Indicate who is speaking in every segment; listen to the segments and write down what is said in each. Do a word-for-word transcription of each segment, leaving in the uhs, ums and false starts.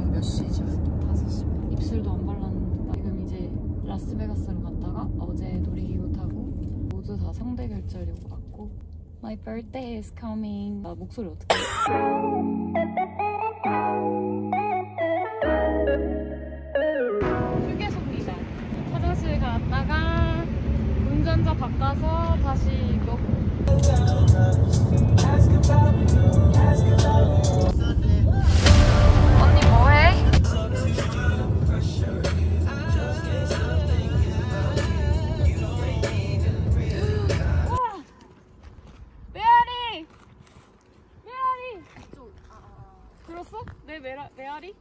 Speaker 1: 지금 몇 시지?
Speaker 2: 다섯 시 반. 입술도 안 발랐는데 지금 이제 라스베가스를 갔다가 어제 놀이기구 타고 모두 다 성대 결절이고 왔고 My birthday is coming. 나 목소리 어떻게 휴게소입니다. 화장실 갔다가 운전자 바꿔서 다시 먹고 언니 뭐해? 메아리! 메아리! 들었어? 내 메라, 메아리?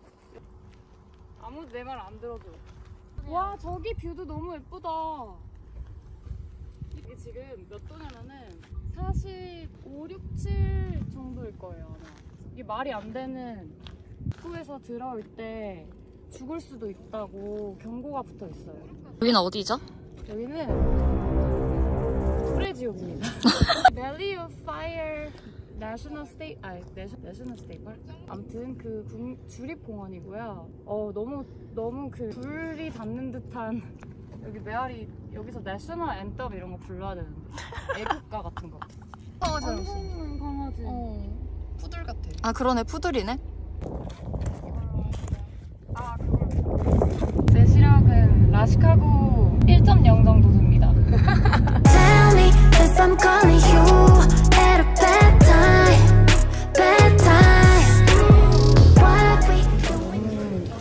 Speaker 2: 아무도 내 말 안 들어줘. 와 저기 뷰도 너무 예쁘다. 이게 지금 몇 도냐면은 사십오, 육칠 정도일 거예요 아마. 이게 말이 안 되는 입구에서 들어올 때 죽을 수도 있다고 경고가 붙어 있어요.
Speaker 3: 여기는 어디죠?
Speaker 2: 여기는 불의 지옥입니다. Valley of Fire National State, 아니 National State Park? 아무튼 그 군, 주립공원이고요. 어 너무 너무 그 불이 닿는 듯한 여기 메아리 여기서 내셔널 앤덤 이런 거 불러야 되는데 애국가 같은 거.
Speaker 1: 강아지랑
Speaker 2: 한국은 강아지.
Speaker 1: 어, 푸들 같아.
Speaker 3: 아 그러네, 푸들이네.
Speaker 2: 아 그걸 제 시력은 라시카고 일 점 영 정도 됩니다.
Speaker 4: Tell me if I'm calling you at a bad time, bad time. What we doing?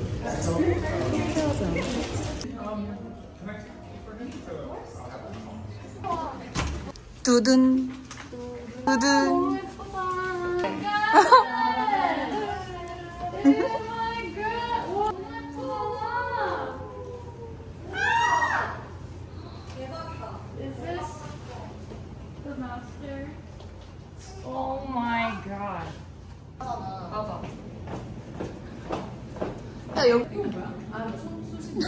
Speaker 3: 두둔 두둔.
Speaker 2: 너무 예쁘다. Oh my god. 맞아.
Speaker 1: 야 여기 이거 뭐야? 아 손수신.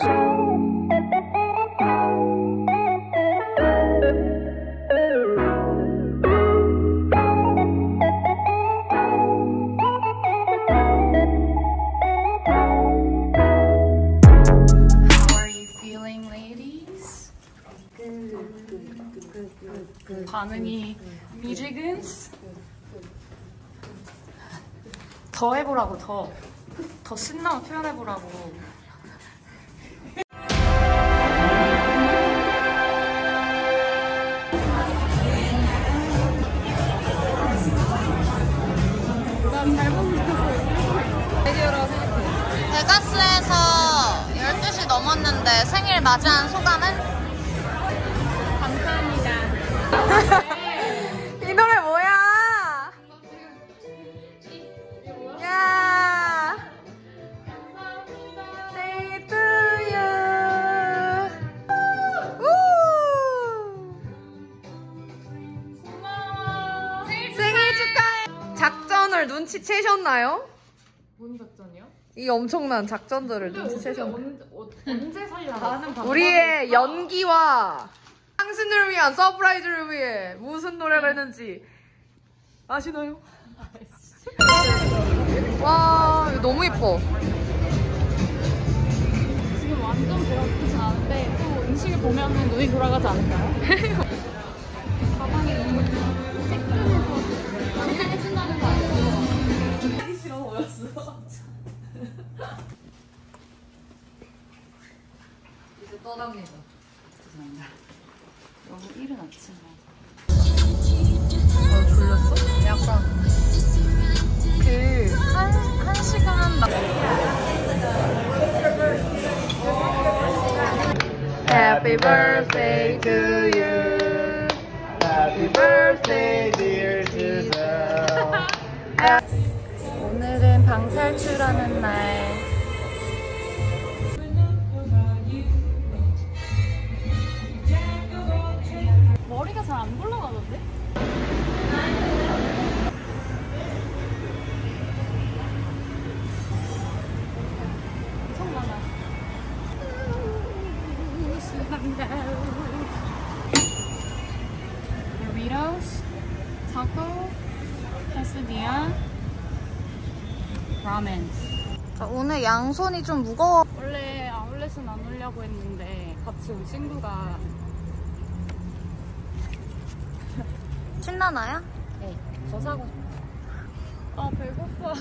Speaker 2: 반응이 미지근? 더 해보라고 더. 더 신나면 표현해보라고. 난 잘못 느꼈어. 아이디어라고 생각해.
Speaker 3: 베가스에서 열두 시 넘었는데 생일 맞이한 소감은?
Speaker 1: 이 노래 뭐야? 야. Say to you. 우. 생일 축하해. 작전을 눈치채셨나요?
Speaker 2: 뭔 작전이요?
Speaker 1: 이 엄청난 작전들을 눈치채셨나요?
Speaker 2: 언제, 어, 언제 살려놨어?
Speaker 1: 우리의 연기와 당신을 위한 서프라이즈를 위해 무슨 노래를 했는지 아시나요? 와 이거 너무 예뻐.
Speaker 2: 지금 완전 배가 고프진 않은데 또 음식을 보면은 눈이 돌아가지 않을까요? 가방에 너무 쬐끈해서 많이 해준다는 거 아니에요? 하기 싫어 보였어.
Speaker 1: 이제 떠납니다.
Speaker 2: 죄송합니다. 너무 이른 아침에.
Speaker 1: 어, 졸렸어? 약간
Speaker 2: 그, 한, 한 시간 남
Speaker 1: Happy birthday to you. Happy birthday dear Jesus.
Speaker 2: 오늘은 방탈출하는 날. 머리가 잘 안 굴러가던데? 엄청 많아. Burritos, taco, quesadilla, ramen.
Speaker 3: 자, 오늘 양손이 좀 무거워.
Speaker 2: 원래 아울렛은 안 오려고 했는데 같이 온 친구가
Speaker 3: 신나나요?
Speaker 2: 네, 저 사고 싶어. 아 배고파.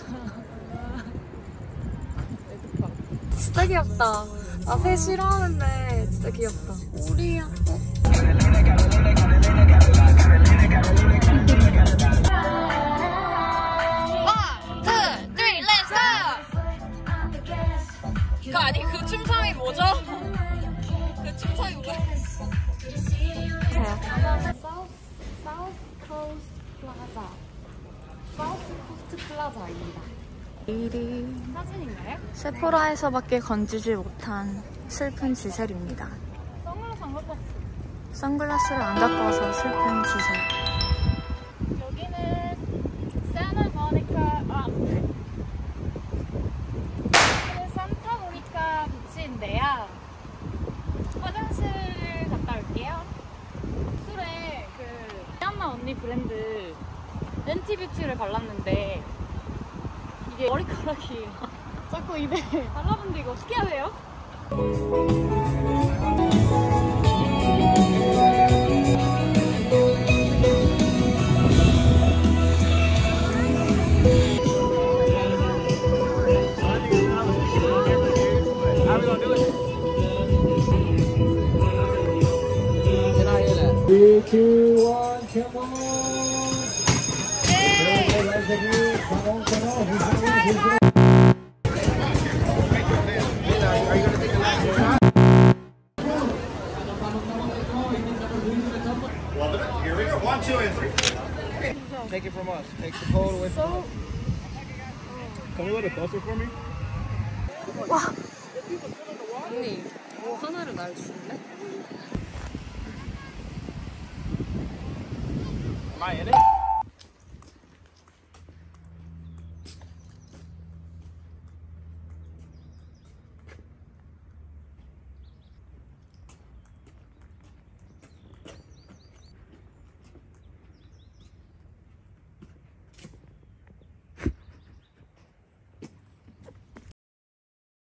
Speaker 2: 배고파. 진짜 귀엽다. 나 새 싫어하는데 진짜 귀엽다. 우리야.
Speaker 3: 원, 투, 쓰리, 렛츠 고!
Speaker 2: 그 아니 그 춤sam이 뭐죠? 그 춤sam이 뭐야? 사우스 사우스 코스트 플라자. 사우스 코스트 플라자입니다. 사진인가요?
Speaker 3: 세포라에서밖에 건지지 못한 슬픈 지셀입니다.
Speaker 2: 선글라스 안 갖고 왔어.
Speaker 3: 선글라스를 안 갖고 와서 슬픈 지셀.
Speaker 2: 여기는 산타모니카 아 여기는 산타모니카 비치인데요. 화장실 갔다 올게요. 술에 그 미얀마 언니 브랜드 렌티 뷰티를 발랐는데 이게 머리카락이 자꾸 입에 달라붙는데 이거 어떻게 해야 돼요?
Speaker 5: three, two, one, come on! Come on, come on!
Speaker 6: Well, here we go. One, two, and three. Take it from us. Take the cold away from us. Can you a little closer for me?
Speaker 1: 언니, 뭐 하나를 날 줄래?
Speaker 6: Am I in it?